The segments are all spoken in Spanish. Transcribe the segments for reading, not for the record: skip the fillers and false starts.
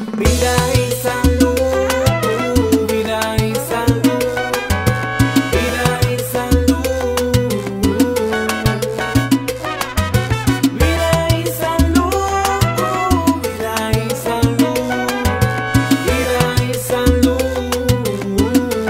Vida y salud, vida y salud, vida y salud, vida y salud, vida y salud, vida y salud.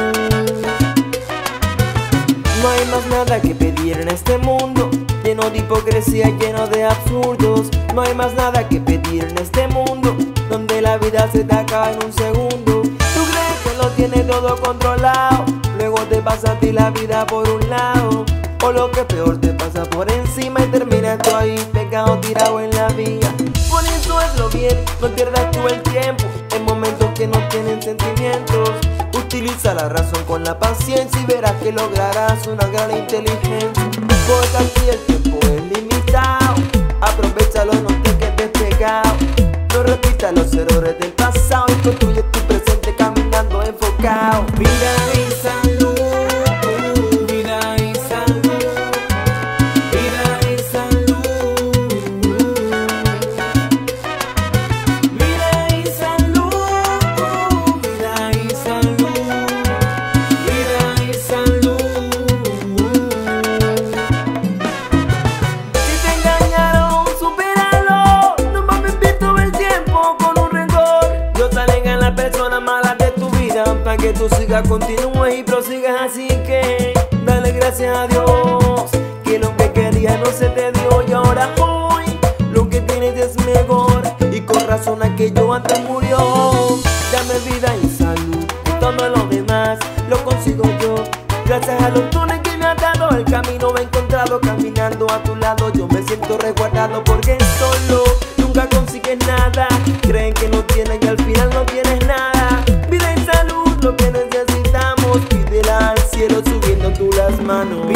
No hay más nada que pedir en este mundo, lleno de hipocresía, lleno de absurdos. No hay más nada que pedir en este mundo, donde la vida se te acaba en un segundo. Tú crees que lo tienes todo controlado, luego te pasa a ti la vida por un lado, o lo que peor te pasa por encima y terminas tú ahí pegado, tirado en la vía. Por eso hazlo bien, no pierdas tú el tiempo en momentos que no tienen sentimientos. Utiliza la razón con la paciencia y verás que lograrás una gran inteligencia. Porque aquí el tiempo es limitado, aprovechalo, no te quedes pegado. No repitas los errores del pasado y construye tu presente caminando enfocado. Vida y salud, vida y salud, vida y salud, vida y salud, vida y salud, vida y salud. Si te engañaron, supéralo, no vas a vivir todo el tiempo con un rencor. Dios aleja a las personas malas de tu vida para que tú sigas, continúes y prosigas. Así que dale gracias a Dios que lo que querías no se te dio y ahora hoy lo que tienes es mejor. Y con razón aquello antes murió. Dame vida y salud y todo lo demás lo consigo yo. Gracias a los dones que me has dado, el camino me he encontrado. Caminando a tu lado yo me siento resguardado, porque solo nunca consigues nada. Creen que no tienes y al final no tienes nada. Vida y salud, lo que necesitamos, pídela al cielo subiendo tú las manos.